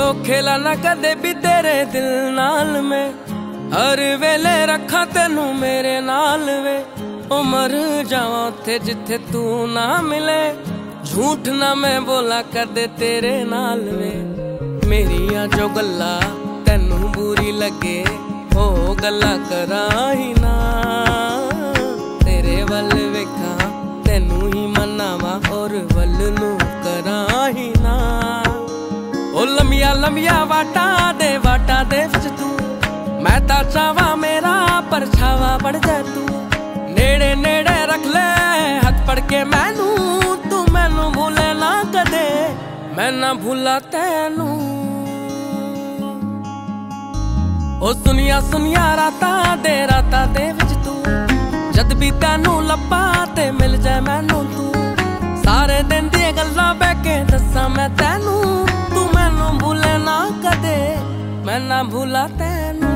खेला ना कदे भी तेरे दिल नाल में, हर वेले रखा तेनू मेरे नाल वे। ओ मर जावां उत्थे जिथे तू ना मिले, झूठ ना मैं बोला कदे तेरे नाल वे। मेरियां जो गल्ला तेनू बुरी लगे, हो गल्ला करा ही ना। तेरे वल वेखा तेनू ही मनावा, और वल नू करा ही ना। ओ लंबिया लंबिया वाटा दे विच तू, मैं ता चावा मेरा परछावा बढ़ जाए तू। नेड़े नेड़े रख ले हथ पड़ के मैनू, तू मैनू भूले ना कदे, मैं ना भूला तैनू। ओ सुनिया सुनिया राता दे विच तू, जद भी तैनू लब्बा ते मिल जाए मैनू तू। सारे दिन दी गल्लां बह के दस्सां मैं तैनू, तू मैनू भूले ना कदे, मैं ना भूला तैनू।